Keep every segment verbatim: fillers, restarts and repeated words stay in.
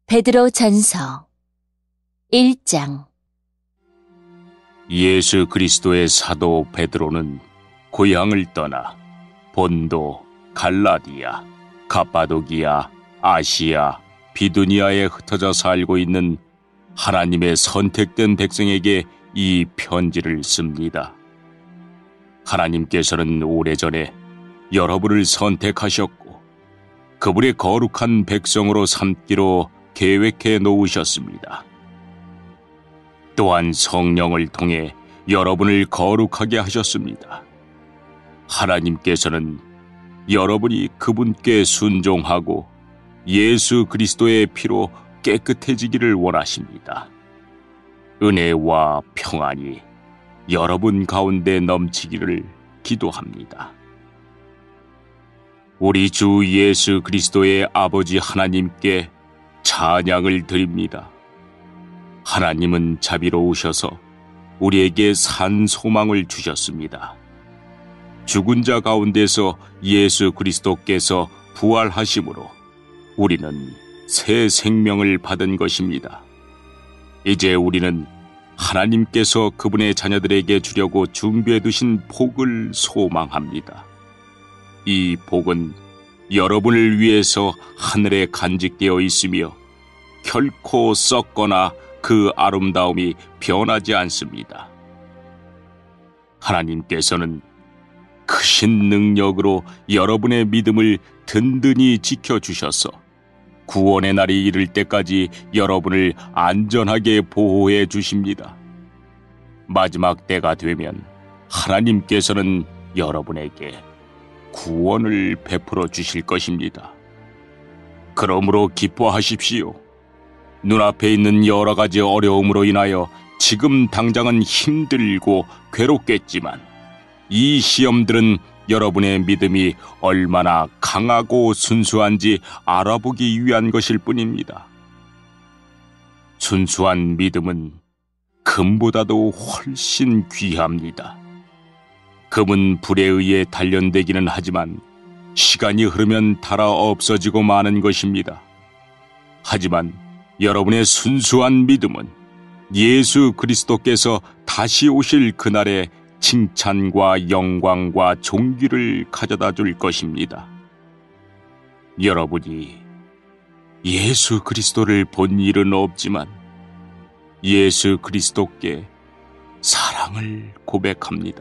베드로 전서 일 장. 예수 그리스도의 사도 베드로는 고향을 떠나 본도, 갈라디아, 갑바도기아, 아시아, 비두니아에 흩어져 살고 있는 하나님의 선택된 백성에게 이 편지를 씁니다. 하나님께서는 오래전에 여러분을 선택하셨고 그분의 거룩한 백성으로 삼기로 계획해 놓으셨습니다. 또한 성령을 통해 여러분을 거룩하게 하셨습니다. 하나님께서는 여러분이 그분께 순종하고 예수 그리스도의 피로 깨끗해지기를 원하십니다. 은혜와 평안이 여러분 가운데 넘치기를 기도합니다. 우리 주 예수 그리스도의 아버지 하나님께 찬양을 드립니다. 하나님은 자비로우셔서 우리에게 산 소망을 주셨습니다. 죽은 자 가운데서 예수 그리스도께서 부활하심으로 우리는 새 생명을 받은 것입니다. 이제 우리는 하나님께서 그분의 자녀들에게 주려고 준비해 두신 복을 소망합니다. 이 복은 여러분을 위해서 하늘에 간직되어 있으며 결코 썩거나 그 아름다움이 변하지 않습니다. 하나님께서는 크신 능력으로 여러분의 믿음을 든든히 지켜주셔서 구원의 날이 이를 때까지 여러분을 안전하게 보호해 주십니다. 마지막 때가 되면 하나님께서는 여러분에게 구원을 베풀어 주실 것입니다. 그러므로 기뻐하십시오. 눈앞에 있는 여러 가지 어려움으로 인하여 지금 당장은 힘들고 괴롭겠지만 이 시험들은 여러분의 믿음이 얼마나 강하고 순수한지 알아보기 위한 것일 뿐입니다. 순수한 믿음은 금보다도 훨씬 귀합니다. 금은 불에 의해 단련되기는 하지만 시간이 흐르면 닳아 없어지고 마는 것입니다. 하지만 여러분의 순수한 믿음은 예수 그리스도께서 다시 오실 그날에 칭찬과 영광과 존귀를 가져다 줄 것입니다. 여러분이 예수 그리스도를 본 일은 없지만 예수 그리스도께 사랑을 고백합니다.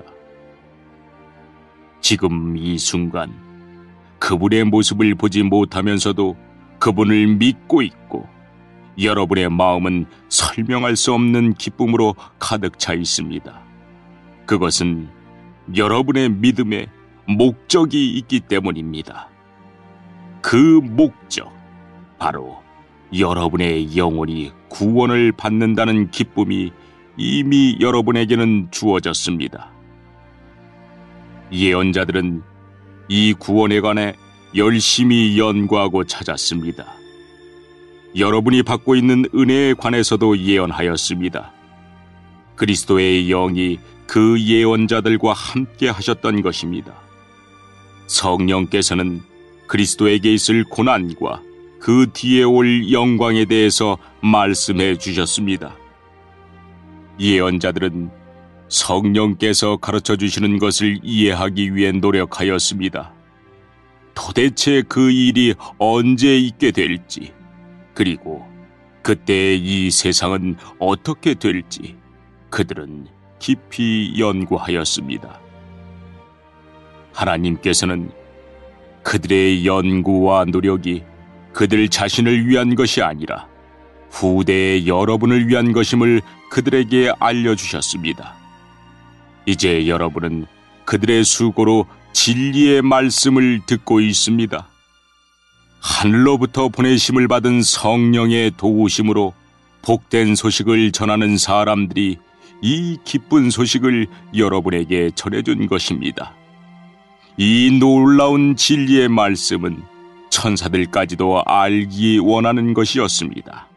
지금 이 순간 그분의 모습을 보지 못하면서도 그분을 믿고 있고 여러분의 마음은 설명할 수 없는 기쁨으로 가득 차 있습니다. 그것은 여러분의 믿음에 목적이 있기 때문입니다. 그 목적, 바로 여러분의 영혼이 구원을 받는다는 기쁨이 이미 여러분에게는 주어졌습니다. 예언자들은 이 구원에 관해 열심히 연구하고 찾았습니다. 여러분이 받고 있는 은혜에 관해서도 예언하였습니다. 그리스도의 영이 그 예언자들과 함께 하셨던 것입니다. 성령께서는 그리스도에게 있을 고난과 그 뒤에 올 영광에 대해서 말씀해 주셨습니다. 예언자들은 성령께서 가르쳐 주시는 것을 이해하기 위해 노력하였습니다. 도대체 그 일이 언제 있게 될지, 그리고 그때 이 세상은 어떻게 될지 그들은 깊이 연구하였습니다. 하나님께서는 그들의 연구와 노력이 그들 자신을 위한 것이 아니라 후대의 여러분을 위한 것임을 그들에게 알려주셨습니다. 이제 여러분은 그들의 수고로 진리의 말씀을 듣고 있습니다. 하늘로부터 보내심을 받은 성령의 도우심으로 복된 소식을 전하는 사람들이 이 기쁜 소식을 여러분에게 전해준 것입니다. 이 놀라운 진리의 말씀은 천사들까지도 알기 원하는 것이었습니다.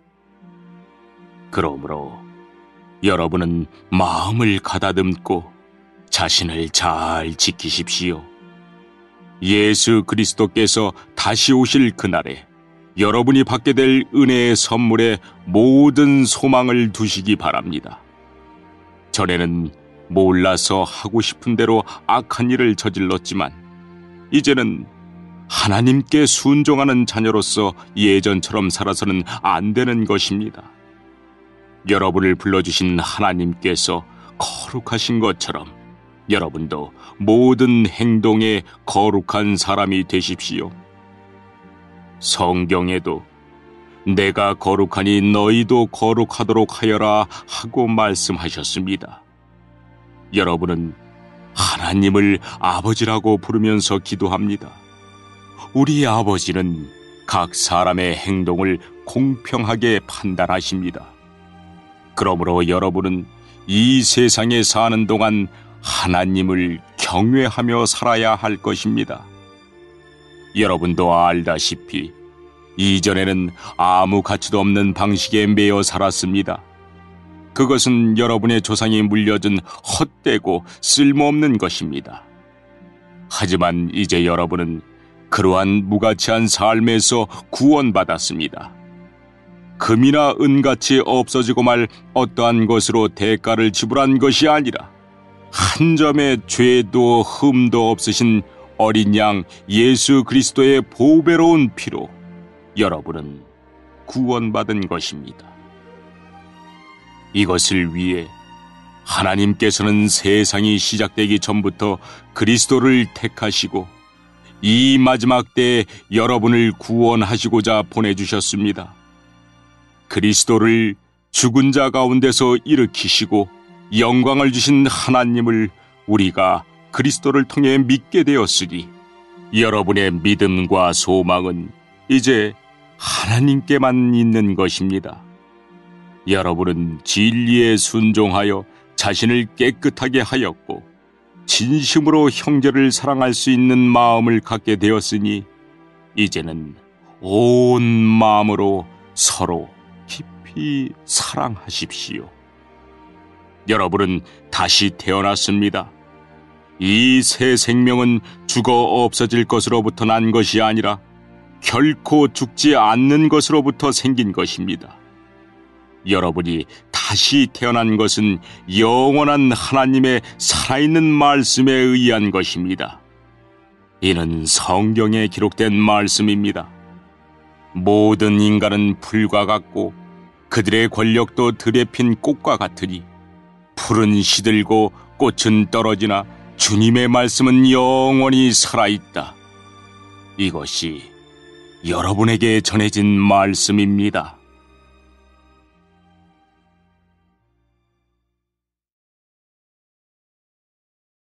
그러므로 여러분은 마음을 가다듬고 자신을 잘 지키십시오. 예수 그리스도께서 다시 오실 그날에 여러분이 받게 될 은혜의 선물에 모든 소망을 두시기 바랍니다. 전에는 몰라서 하고 싶은 대로 악한 일을 저질렀지만 이제는 하나님께 순종하는 자녀로서 예전처럼 살아서는 안 되는 것입니다. 여러분을 불러주신 하나님께서 거룩하신 것처럼 여러분도 모든 행동에 거룩한 사람이 되십시오. 성경에도 내가 거룩하니 너희도 거룩하도록 하여라 하고 말씀하셨습니다. 여러분은 하나님을 아버지라고 부르면서 기도합니다. 우리 아버지는 각 사람의 행동을 공평하게 판단하십니다. 그러므로 여러분은 이 세상에 사는 동안 하나님을 경외하며 살아야 할 것입니다. 여러분도 알다시피 이전에는 아무 가치도 없는 방식에 매여 살았습니다. 그것은 여러분의 조상이 물려준 헛되고 쓸모없는 것입니다. 하지만 이제 여러분은 그러한 무가치한 삶에서 구원받았습니다. 금이나 은같이 없어지고 말 어떠한 것으로 대가를 지불한 것이 아니라 한 점의 죄도 흠도 없으신 어린 양 예수 그리스도의 보배로운 피로 여러분은 구원받은 것입니다. 이것을 위해 하나님께서는 세상이 시작되기 전부터 그리스도를 택하시고 이 마지막 때에 여러분을 구원하시고자 보내주셨습니다. 그리스도를 죽은 자 가운데서 일으키시고 영광을 주신 하나님을 우리가 그리스도를 통해 믿게 되었으니 여러분의 믿음과 소망은 이제 하나님께만 있는 것입니다. 여러분은 진리에 순종하여 자신을 깨끗하게 하였고 진심으로 형제를 사랑할 수 있는 마음을 갖게 되었으니 이제는 온 마음으로 서로 깊이 사랑하십시오. 여러분은 다시 태어났습니다. 이 새 생명은 죽어 없어질 것으로부터 난 것이 아니라 결코 죽지 않는 것으로부터 생긴 것입니다. 여러분이 다시 태어난 것은 영원한 하나님의 살아있는 말씀에 의한 것입니다. 이는 성경에 기록된 말씀입니다. 모든 인간은 풀과 같고 그들의 권력도 들에 핀 꽃과 같으니 풀은 시들고 꽃은 떨어지나 주님의 말씀은 영원히 살아있다. 이것이 여러분에게 전해진 말씀입니다.